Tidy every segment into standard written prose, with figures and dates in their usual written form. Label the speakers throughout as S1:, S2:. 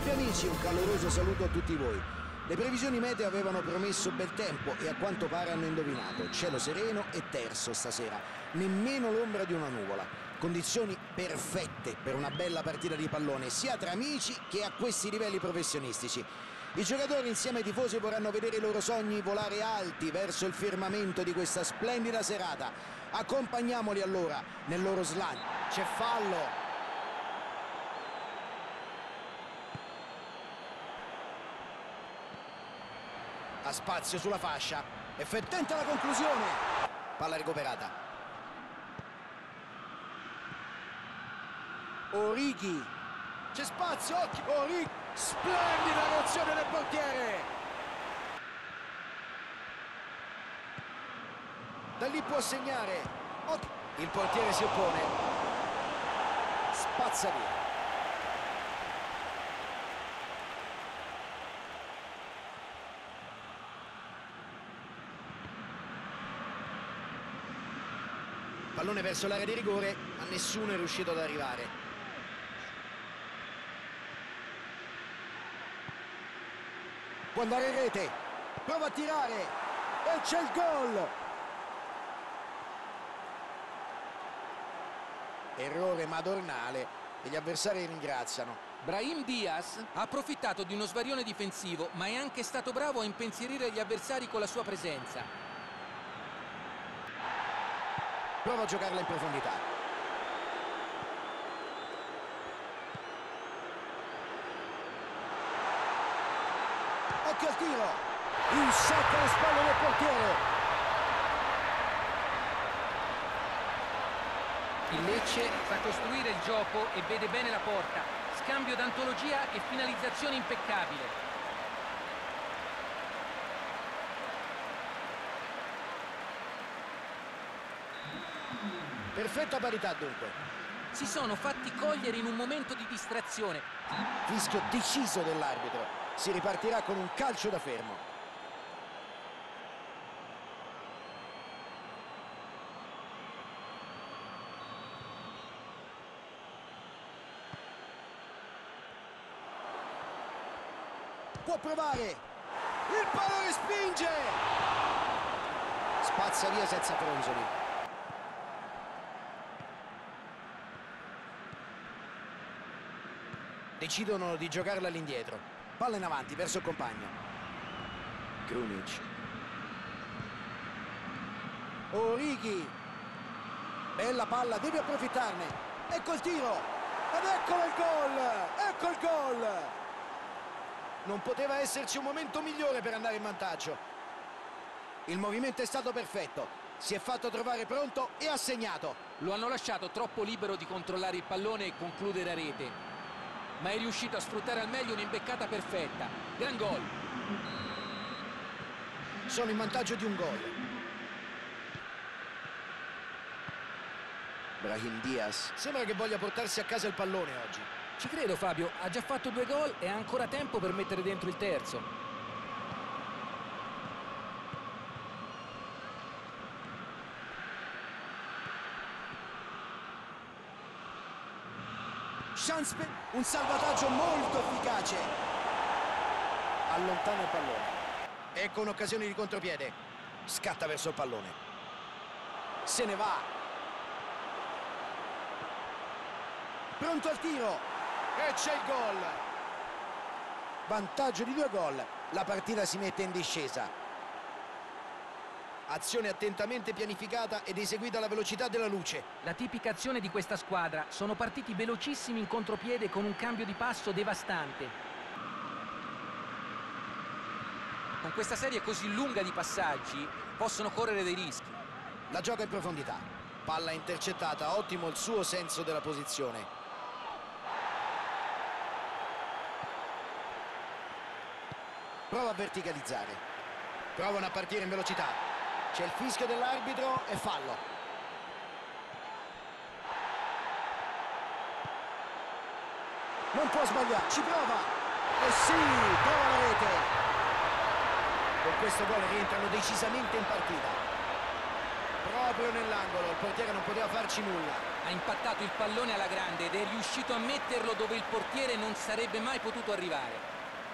S1: Salve amici, un caloroso saluto a tutti voi. Le previsioni meteo avevano promesso bel tempo e a quanto pare hanno indovinato. Cielo sereno e terso stasera, nemmeno l'ombra di una nuvola. Condizioni perfette per una bella partita di pallone, sia tra amici che a questi livelli professionistici. I giocatori insieme ai tifosi vorranno vedere i loro sogni volare alti verso il firmamento di questa splendida serata. Accompagniamoli allora nel loro slang. C'è fallo. Ha spazio sulla fascia e tenta la conclusione. Palla recuperata. Origi. C'è spazio, occhio. Origi. Splendida reazione del portiere. Da lì può segnare. Occhio. Il portiere si oppone. Spazza via. Pallone verso l'area di rigore, ma nessuno è riuscito ad arrivare. Può andare in rete, prova a tirare e c'è il gol! Errore madornale e gli avversari ringraziano.
S2: Brahim Diaz ha approfittato di uno svarione difensivo, ma è anche stato bravo a impensierire gli avversari con la sua presenza.
S1: Prova a giocarla in profondità. Occhio al tiro. Un sacco alle spalle del portiere.
S2: Il Lecce fa costruire il gioco e vede bene la porta. Scambio d'antologia e finalizzazione impeccabile.
S1: Perfetta parità dunque.
S2: Si sono fatti cogliere in un momento di distrazione.
S1: Fischio deciso dell'arbitro. Si ripartirà con un calcio da fermo. Può provare. Il pallone spinge. Spazza via senza fronzoli. Decidono di giocarla all'indietro. Palla in avanti verso il compagno. Krunic. Origi. Bella palla, deve approfittarne. Ecco il tiro. Ed eccolo il gol. Ecco il gol. Non poteva esserci un momento migliore per andare in vantaggio. Il movimento è stato perfetto. Si è fatto trovare pronto e ha segnato.
S2: Lo hanno lasciato troppo libero di controllare il pallone e concludere a rete, ma è riuscito a sfruttare al meglio un'imbeccata perfetta. Gran gol.
S1: Sono in vantaggio di un gol. Brahim Diaz sembra che voglia portarsi a casa il pallone oggi.
S2: Ci credo Fabio, ha già fatto 2 gol e ha ancora tempo per mettere dentro il terzo.
S1: Chance per un salvataggio molto efficace. Allontana il pallone. Ecco un'occasione di contropiede. Scatta verso il pallone. Se ne va. Pronto al tiro. E c'è il gol. Vantaggio di 2 gol. La partita si mette in discesa. Azione attentamente pianificata ed eseguita alla velocità della luce.
S2: La tipica azione di questa squadra. Sono partiti velocissimi in contropiede con un cambio di passo devastante. Con questa serie così lunga di passaggi possono correre dei rischi.
S1: La gioca in profondità. Palla intercettata, ottimo il suo senso della posizione. Prova a verticalizzare. Provano a partire in velocità. C'è il fischio dell'arbitro e fallo. Non può sbagliare, ci prova. E sì, trova la rete. Con questo gol rientrano decisamente in partita. proprio nell'angolo, il portiere non poteva farci nulla.
S2: Ha impattato il pallone alla grande ed è riuscito a metterlo dove il portiere non sarebbe mai potuto arrivare.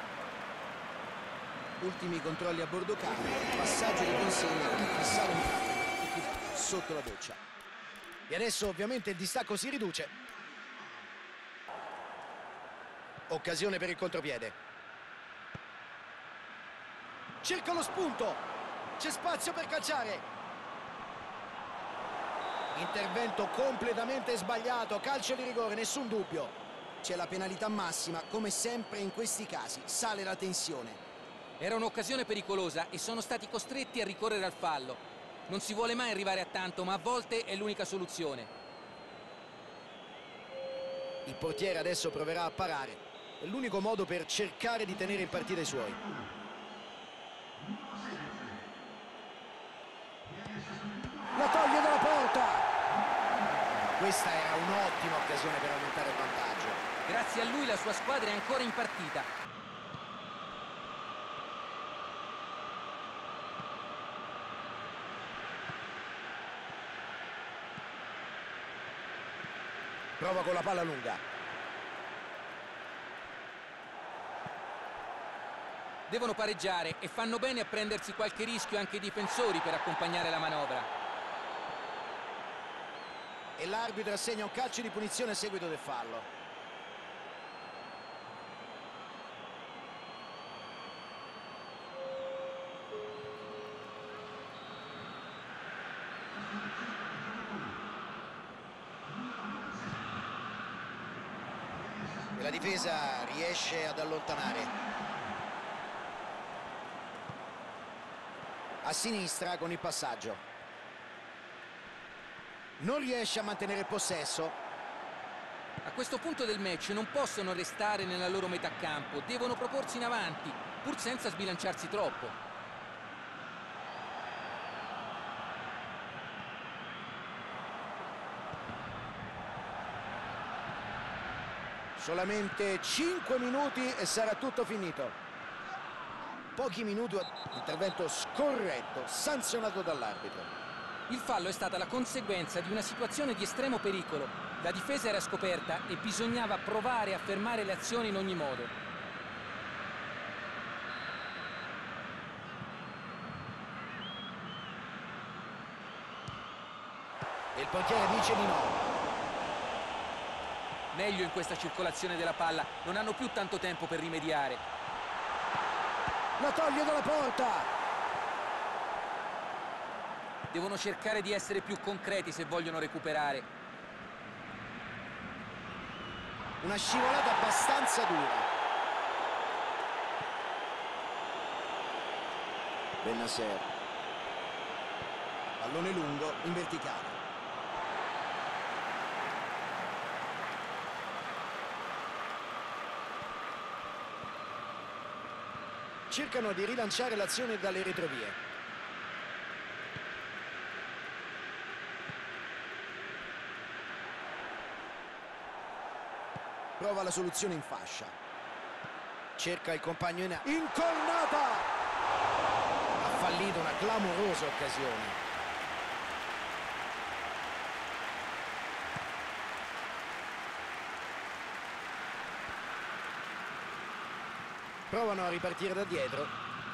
S1: Ultimi controlli a bordo campo, passaggio di consegna, chi sale in pratica e chi sotto la doccia. E adesso ovviamente il distacco si riduce. Occasione per il contropiede. Cerca lo spunto, c'è spazio per calciare. Intervento completamente sbagliato, calcio di rigore, nessun dubbio. C'è la penalità massima, come sempre in questi casi, sale la tensione.
S2: Era un'occasione pericolosa e sono stati costretti a ricorrere al fallo. Non si vuole mai arrivare a tanto, ma a volte è l'unica soluzione.
S1: Il portiere adesso proverà a parare. È l'unico modo per cercare di tenere in partita i suoi. La toglie dalla porta! Questa era un'ottima occasione per aumentare il vantaggio.
S2: Grazie a lui la sua squadra è ancora in partita.
S1: Prova con la palla lunga.
S2: Devono pareggiare e fanno bene a prendersi qualche rischio anche i difensori per accompagnare la manovra.
S1: E l'arbitro assegna un calcio di punizione a seguito del fallo. E la difesa riesce ad allontanare. A sinistra con il passaggio. Non riesce a mantenere il possesso.
S2: A questo punto del match non possono restare nella loro metà campo, devono proporsi in avanti, pur senza sbilanciarsi troppo.
S1: Solamente 5 minuti e sarà tutto finito. Pochi minuti, intervento scorretto, sanzionato dall'arbitro.
S2: Il fallo è stata la conseguenza di una situazione di estremo pericolo. La difesa era scoperta e bisognava provare a fermare le azioni in ogni modo.
S1: E il portiere dice di no.
S2: Meglio in questa circolazione della palla, non hanno più tanto tempo per rimediare.
S1: La toglie dalla porta!
S2: Devono cercare di essere più concreti se vogliono recuperare.
S1: Una scivolata abbastanza dura. Bennacer. Pallone lungo in verticale. Cercano di rilanciare l'azione dalle retrovie. Prova la soluzione in fascia. Cerca il compagno in incornata! Ha fallito una clamorosa occasione. Provano a ripartire da dietro.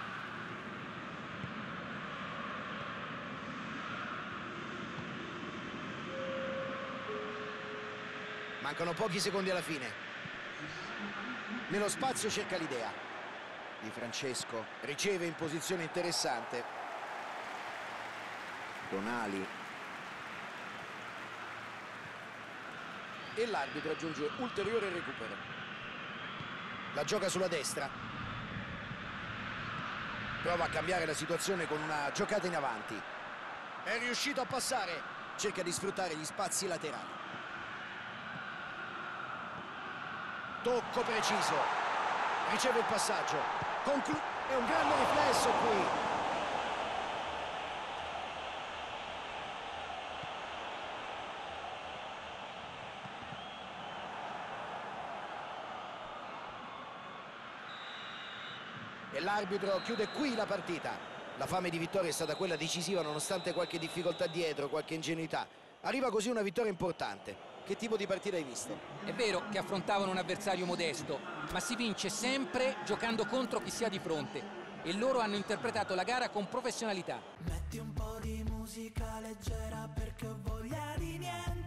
S1: Mancano pochi secondi alla fine. Nello spazio cerca l'idea. Di Francesco riceve in posizione interessante. Donali. E l'arbitro aggiunge ulteriore recupero. La gioca sulla destra. Prova a cambiare la situazione con una giocata in avanti. È riuscito a passare. Cerca di sfruttare gli spazi laterali. Tocco preciso. Riceve il passaggio. È un grande riflesso qui. E l'arbitro chiude qui la partita. La fame di vittoria è stata quella decisiva nonostante qualche difficoltà dietro, qualche ingenuità. Arriva così una vittoria importante. Che tipo di partita hai visto?
S2: È vero che affrontavano un avversario modesto, ma si vince sempre giocando contro chi si ha di fronte. E loro hanno interpretato la gara con professionalità.
S3: Metti un po' di musica leggera perché ho voglia di niente.